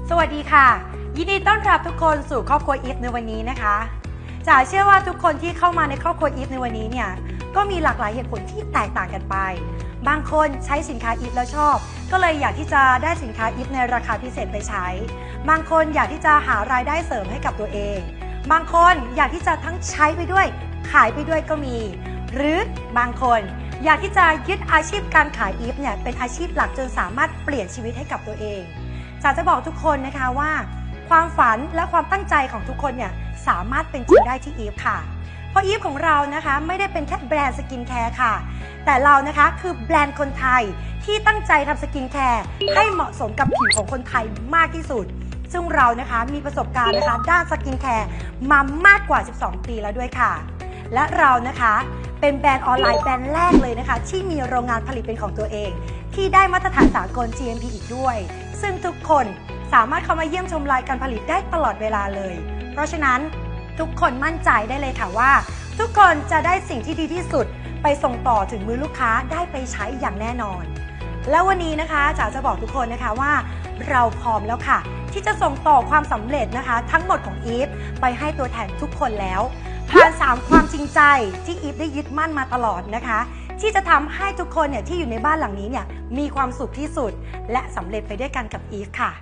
สวัสดีค่ะยินดีต้อนรับทุกคนสู่ครอบครัวอีฟในวันนี้นะคะจ๋าเชื่อว่าทุกคนที่เข้ามาในครอบครัวอีฟในวันนี้เนี่ยก็มีหลากหลายเหตุผลที่แตกต่างกันไปบางคนใช้สินค้าอีฟแล้วชอบก็เลยอยากที่จะได้สินค้าอีฟในราคาพิเศษไปใช้บางคนอยากที่จะหารายได้เสริมให้กับตัวเองบางคนอยากที่จะทั้งใช้ไปด้วยขายไปด้วยก็มีหรือบางคนอยากที่จะยึดอาชีพการขายอีฟเนี่ยเป็นอาชีพหลักจนสามารถเปลี่ยนชีวิตให้กับตัวเองจ๋าจะบอกทุกคนนะคะว่าความฝันและความตั้งใจของทุกคนเนี่ยสามารถเป็นจริงได้ที่อีฟค่ะเพราะอีฟของเรานะคะไม่ได้เป็นแค่แบรนด์สกินแคร์ค่ะแต่เรานะคะคือแบรนด์คนไทยที่ตั้งใจทำสกินแคร์ให้เหมาะสมกับผิวของคนไทยมากที่สุดซึ่งเรานะคะมีประสบการณ์นะคะด้านสกินแคร์มามากกว่า12ปีแล้วด้วยค่ะและเรานะคะเป็นแบรนด์ออนไลน์แบรนด์แรกเลยนะคะที่มีโรงงานผลิตเป็นของตัวเองที่ได้มาตรฐานสากล GMP อีกด้วยซึ่งทุกคนสามารถเข้ามาเยี่ยมชมรายการผลิตได้ตลอดเวลาเลยเพราะฉะนั้นทุกคนมั่นใจได้เลยค่ะว่าทุกคนจะได้สิ่งที่ดีที่สุดไปส่งต่อถึงมือลูกค้าได้ไปใช้อย่างแน่นอนแล้ววันนี้นะคะจ๋าจะบอกทุกคนนะคะว่าเราพร้อมแล้วค่ะที่จะส่งต่อความสำเร็จนะคะทั้งหมดของอีฟไปให้ตัวแทนทุกคนแล้วผ่าน3ความจริงใจที่อีฟได้ยึดมั่นมาตลอดนะคะที่จะทำให้ทุกคนเนี่ยที่อยู่ในบ้านหลังนี้เนี่ยมีความสุขที่สุดและสำเร็จไปด้วยกันกับอีฟค่ะ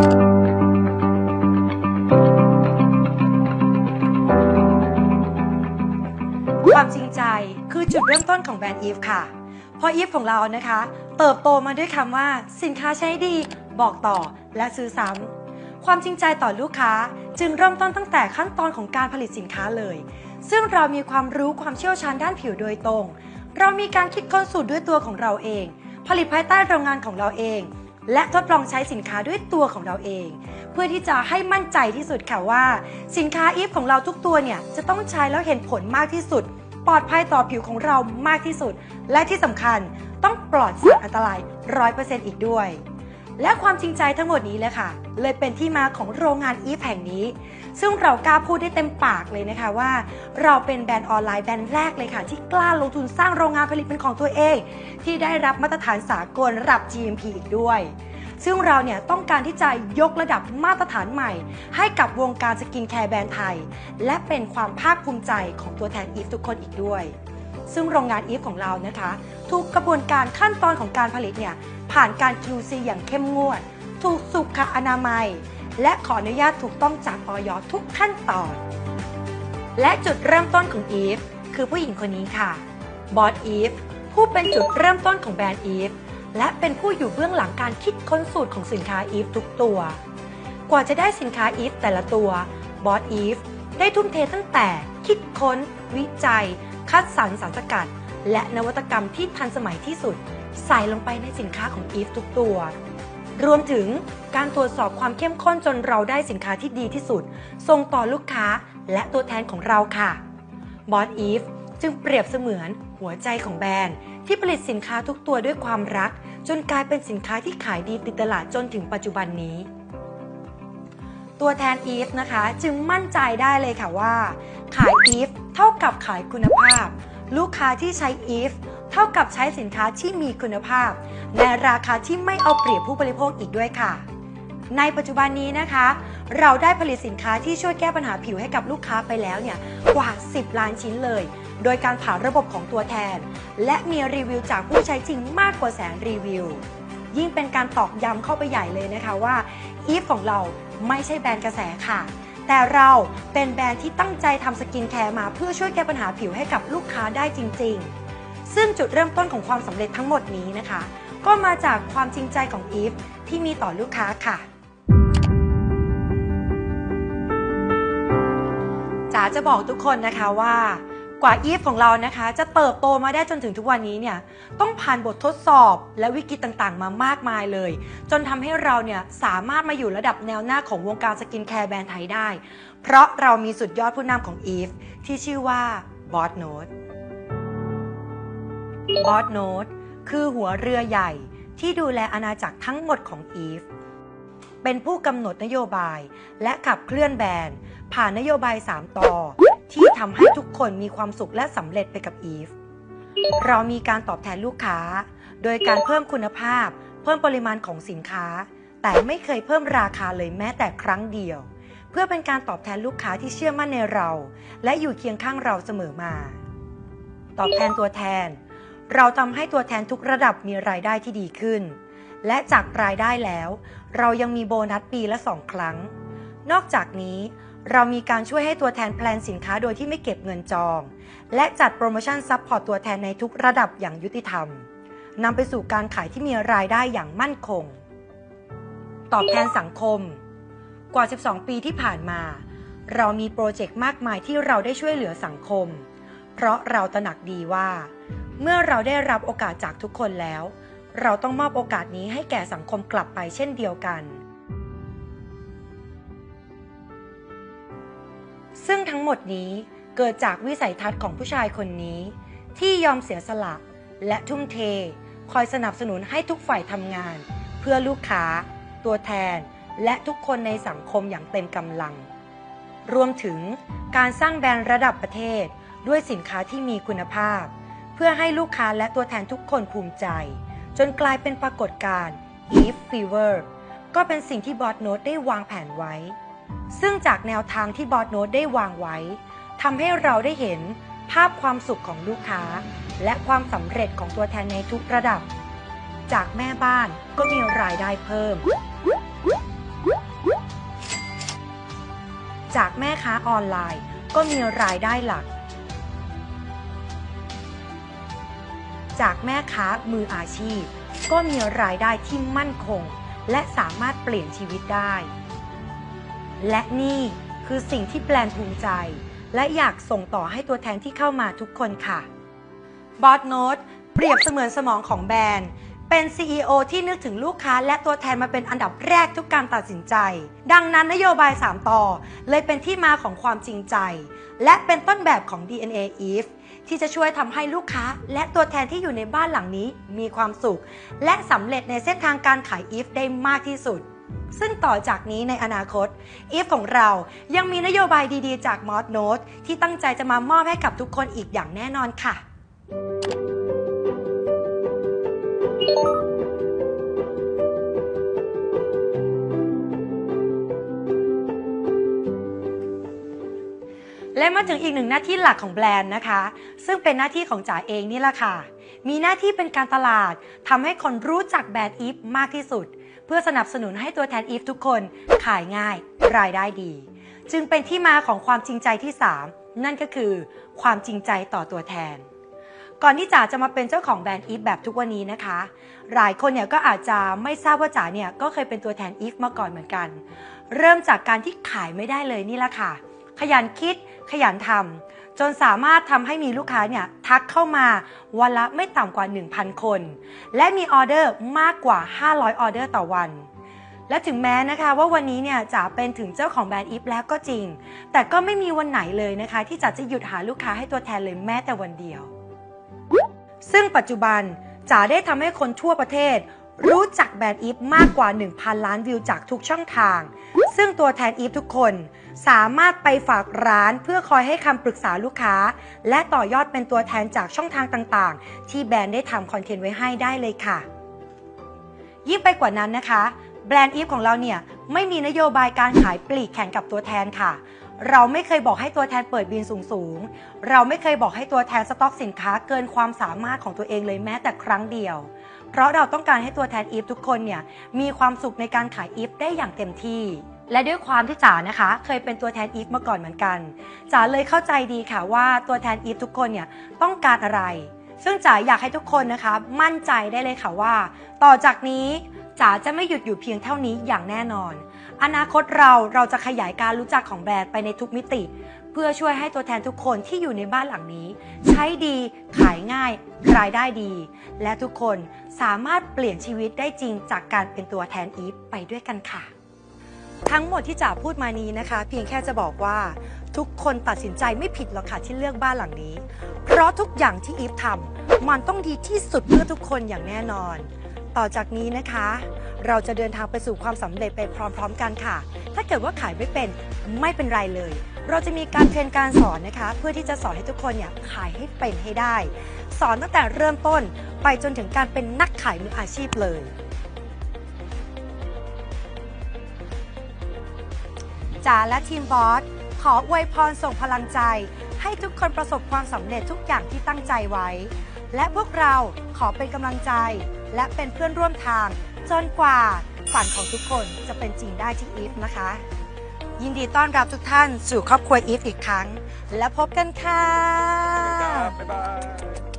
ความจริงใจคือจุดเริ่มต้นของแบรนด์อีฟค่ะเพราะอีฟของเรานะคะเติบโตมาด้วยคำว่าสินค้าใช้ดีบอกต่อและซื้อซ้ำความจริงใจต่อลูกค้าจึงเริ่มต้นตั้งแต่ขั้นตอนของการผลิตสินค้าเลยซึ่งเรามีความรู้ความเชี่ยวชาญด้านผิวโดยตรงเรามีการคิดค้นสูตรด้วยตัวของเราเองผลิตภายใต้โรงงานของเราเองและทดลองใช้สินค้าด้วยตัวของเราเองเพื่อที่จะให้มั่นใจที่สุดค่ะว่าสินค้าอีฟของเราทุกตัวเนี่ยจะต้องใช้แล้วเห็นผลมากที่สุดปลอดภัยต่อผิวของเรามากที่สุดและที่สำคัญต้องปลอดสารอันตราย 100% อีกด้วยและความจริงใจทั้งหมดนี้เลยค่ะเลยเป็นที่มาของโรงงานอีฟแห่งนี้ซึ่งเรากล้าพูดได้เต็มปากเลยนะคะว่าเราเป็นแบรนด์ออนไลน์แบรนด์แรกเลยค่ะที่กล้าลงทุนสร้างโรงงานผลิตเป็นของตัวเองที่ได้รับมาตรฐานสากลระดับ GMP อีกด้วยซึ่งเราเนี่ยต้องการที่จะยกระดับมาตรฐานใหม่ให้กับวงการสกินแคร์แบรนด์ไทยและเป็นความภาคภูมิใจของตัวแทนอีฟทุกคนอีกด้วยซึ่งโรงงานอีฟของเรานะคะทุกกระบวนการขั้นตอนของการผลิตเนี่ยผ่านการ QC อย่างเข้มงวดถูกสุขอนามัยและขออนุญาตถูกต้องจากอย.ทุกขั้นตอนและจุดเริ่มต้นของอีฟคือผู้หญิงคนนี้ค่ะบอสอีฟผู้เป็นจุดเริ่มต้นของแบรนด์อีฟและเป็นผู้อยู่เบื้องหลังการคิดค้นสูตรของสินค้าอีฟทุกตัวกว่าจะได้สินค้าอีฟแต่ละตัวบอสอีฟได้ทุ่มเทตั้งแต่คิดค้นวิจัยคัดสรรสารสกัดและนวัตกรรมที่ทันสมัยที่สุดใส่ลงไปในสินค้าของอีฟทุกตัวรวมถึงการตรวจสอบความเข้มข้นจนเราได้สินค้าที่ดีที่สุดส่งต่อลูกค้าและตัวแทนของเราค่ะบอสอีฟจึงเปรียบเสมือนหัวใจของแบรนด์ที่ผลิตสินค้าทุกตัวด้วยความรักจนกลายเป็นสินค้าที่ขายดีติดตลาดจนถึงปัจจุบันนี้ตัวแทนอีฟนะคะจึงมั่นใจได้เลยค่ะว่าขายอีฟเท่ากับขายคุณภาพลูกค้าที่ใช้อีฟเท่ากับใช้สินค้าที่มีคุณภาพในราคาที่ไม่เอาเปรียบผู้บริโภคอีกด้วยค่ะในปัจจุบันนี้นะคะเราได้ผลิตสินค้าที่ช่วยแก้ปัญหาผิวให้กับลูกค้าไปแล้วเนี่ยกว่า10 ล้านชิ้นเลยโดยการผ่านระบบของตัวแทนและมีรีวิวจากผู้ใช้จริงมากกว่า100,000 รีวิวยิ่งเป็นการตอกย้ำเข้าไปใหญ่เลยนะคะว่าอีฟของเราไม่ใช่แบรนด์กระแสค่ะแต่เราเป็นแบรนด์ที่ตั้งใจทำสกินแคร์มาเพื่อช่วยแก้ปัญหาผิวให้กับลูกค้าได้จริงๆซึ่งจุดเริ่มต้นของความสำเร็จทั้งหมดนี้นะคะก็มาจากความจริงใจของอีฟที่มีต่อลูกค้าค่ะจ๋าจะบอกทุกคนนะคะว่ากว่าอีฟของเรานะคะจะเติบโตมาได้จนถึงทุกวันนี้เนี่ยต้องผ่านบททดสอบและวิกฤตต่างๆมามากมายเลยจนทำให้เราเนี่ยสามารถมาอยู่ระดับแนวหน้าของวงการสกินแคร์แบรนด์ไทยได้เพราะเรามีสุดยอดผู้นำของอีฟที่ชื่อว่าบอสโน้ตบอสโน้ตคือหัวเรือใหญ่ที่ดูแลอาณาจักรทั้งหมดของอีฟเป็นผู้กำหนดนโยบายและขับเคลื่อนแบรนด์ผ่านนโยบาย3 ต่อที่ทำให้ทุกคนมีความสุขและสำเร็จไปกับอีฟเรามีการตอบแทนลูกค้าโดยการเพิ่มคุณภาพเพิ่มปริมาณของสินค้าแต่ไม่เคยเพิ่มราคาเลยแม้แต่ครั้งเดียวเพื่อเป็นการตอบแทนลูกค้าที่เชื่อมั่นในเราและอยู่เคียงข้างเราเสมอมาตอบแทนตัวแทนเราทำให้ตัวแทนทุกระดับมีรายได้ที่ดีขึ้นและจากรายได้แล้วเรายังมีโบนัสปีละ2 ครั้งนอกจากนี้เรามีการช่วยให้ตัวแทนแพลนสินค้าโดยที่ไม่เก็บเงินจองและจัดโปรโมชั่นซัพพอร์ตตัวแทนในทุกระดับอย่างยุติธรรมนำไปสู่การขายที่มีรายได้อย่างมั่นคงตอบแทนสังคมกว่า12 ปีที่ผ่านมาเรามีโปรเจกต์มากมายที่เราได้ช่วยเหลือสังคมเพราะเราตระหนักดีว่าเมื่อเราได้รับโอกาสจากทุกคนแล้วเราต้องมอบโอกาสนี้ให้แก่สังคมกลับไปเช่นเดียวกันซึ่งทั้งหมดนี้เกิดจากวิสัยทัศน์ของผู้ชายคนนี้ที่ยอมเสียสละและทุ่มเทคอยสนับสนุนให้ทุกฝ่ายทำงานเพื่อลูกค้าตัวแทนและทุกคนในสังคมอย่างเต็มกำลังรวมถึงการสร้างแบรนด์ระดับประเทศด้วยสินค้าที่มีคุณภาพเพื่อให้ลูกค้าและตัวแทนทุกคนภูมิใจจนกลายเป็นปรากฏการณ์ Eve Fever ก็เป็นสิ่งที่บอสโน้ตได้วางแผนไว้ซึ่งจากแนวทางที่บอสโน้ตได้วางไว้ทำให้เราได้เห็นภาพความสุขของลูกค้าและความสำเร็จของตัวแทนในทุกระดับจากแม่บ้านก็มีรายได้เพิ่มจากแม่ค้าออนไลน์ก็มีรายได้หลักจากแม่ค้ามืออาชีพก็มีรายได้ที่มั่นคงและสามารถเปลี่ยนชีวิตได้และนี่คือสิ่งที่แบรนด์ภูมิใจและอยากส่งต่อให้ตัวแทนที่เข้ามาทุกคนค่ะบอสโน้ตเปรียบเสมือนสมองของแบรนด์เป็น CEO ที่นึกถึงลูกค้าและตัวแทนมาเป็นอันดับแรกทุกการตัดสินใจดังนั้นนโยบาย3 ต่อเลยเป็นที่มาของความจริงใจและเป็นต้นแบบของ DNA Eve ที่จะช่วยทำให้ลูกค้าและตัวแทนที่อยู่ในบ้านหลังนี้มีความสุขและสำเร็จในเส้นทางการขาย Eve ได้มากที่สุดซึ่งต่อจากนี้ในอนาคต Eve ของเรายังมีนโยบายดีๆจากบอสโน้ตที่ตั้งใจจะมามอบให้กับทุกคนอีกอย่างแน่นอนค่ะและมาถึงอีกหนึ่งหน้าที่หลักของแบรนด์นะคะซึ่งเป็นหน้าที่ของจ๋าเองนี่แหละค่ะมีหน้าที่เป็นการตลาดทำให้คนรู้จักแบรนด์ Eve มากที่สุดเพื่อสนับสนุนให้ตัวแทน Eve ทุกคนขายง่ายรายได้ดีจึงเป็นที่มาของความจริงใจที่3นั่นก็คือความจริงใจต่อตัวแทนก่อนที่จ๋าจะมาเป็นเจ้าของแบรนด์ Eve แบบทุกวันนี้นะคะหลายคนเนี่ยก็อาจจะไม่ทราบว่าจ๋าเนี่ยก็เคยเป็นตัวแทน Eve มาก่อนเหมือนกันเริ่มจากการที่ขายไม่ได้เลยนี่แหละค่ะขยันคิดขยันทำจนสามารถทำให้มีลูกค้าเนี่ยทักเข้ามาวันละไม่ต่ำกว่า 1,000 คนและมีออเดอร์มากกว่า500ออเดอร์ต่อวันและถึงแม้นะคะว่าวันนี้เนี่ยจ๋าเป็นถึงเจ้าของแบรนด์ Eve แล้วก็จริงแต่ก็ไม่มีวันไหนเลยนะคะที่จ๋าจะหยุดหาลูกค้าให้ตัวแทนเลยแม้แต่วันเดียวซึ่งปัจจุบันจ๋าได้ทำให้คนทั่วประเทศรู้จักแบรนด์ Eve มากกว่า 1,000 ล้านวิวจากทุกช่องทางซึ่งตัวแทน Eve ทุกคนสามารถไปฝากร้านเพื่อคอยให้คำปรึกษาลูกค้าและต่อยอดเป็นตัวแทนจากช่องทางต่างๆที่แบรนด์ได้ทำคอนเทนต์ไว้ให้ได้เลยค่ะยิ่งไปกว่านั้นนะคะแบรนด์ Eve ของเราเนี่ยไม่มีนโยบายการขายปลีกแข่งกับตัวแทนค่ะเราไม่เคยบอกให้ตัวแทนเปิดบินสูงๆเราไม่เคยบอกให้ตัวแทนสต็อกสินค้าเกินความสามารถของตัวเองเลยแม้แต่ครั้งเดียวเพราะเราต้องการให้ตัวแทน Eve ทุกคนเนี่ยมีความสุขในการขาย Eve ได้อย่างเต็มที่และด้วยความที่จ๋านะคะเคยเป็นตัวแทน Eve มาก่อนเหมือนกันจ๋าเลยเข้าใจดีค่ะว่าตัวแทน Eve ทุกคนเนี่ยต้องการอะไรซึ่งจ๋าอยากให้ทุกคนนะคะมั่นใจได้เลยค่ะว่าต่อจากนี้จ๋าจะไม่หยุดอยู่เพียงเท่านี้อย่างแน่นอนอนาคตเราจะขยายการรู้จักของแบรนด์ไปในทุกมิติเพื่อช่วยให้ตัวแทนทุกคนที่อยู่ในบ้านหลังนี้ใช้ดีขายง่ายรายได้ดีและทุกคนสามารถเปลี่ยนชีวิตได้จริงจากการเป็นตัวแทน Eve ไปด้วยกันค่ะทั้งหมดที่จ๋าพูดมานี้นะคะเพียงแค่จะบอกว่าทุกคนตัดสินใจไม่ผิดหรอกค่ะที่เลือกบ้านหลังนี้เพราะทุกอย่างที่ Eve ทำมันต้องดีที่สุดเพื่อทุกคนอย่างแน่นอนต่อจากนี้นะคะเราจะเดินทางไปสู่ความสำเร็จไปพร้อมๆกันค่ะถ้าเกิดว่าขายไม่เป็นไม่เป็นไรเลยเราจะมีการเทรนการสอนนะคะเพื่อที่จะสอนให้ทุกคนเนี่ยขายให้เป็นให้ได้สอนตั้งแต่เริ่มต้นไปจนถึงการเป็นนักขายมืออาชีพเลยจ๋าและทีมบอสขออวยพรส่งพลังใจให้ทุกคนประสบความสำเร็จทุกอย่างที่ตั้งใจไว้และพวกเราขอเป็นกำลังใจและเป็นเพื่อนร่วมทางจนกว่าฝันของทุกคนจะเป็นจริงได้ที่อีฟนะคะยินดีต้อนรับทุกท่านสู่ครอบครัวอีฟอีกครั้งและพบกันค่ะบ๊ายบาย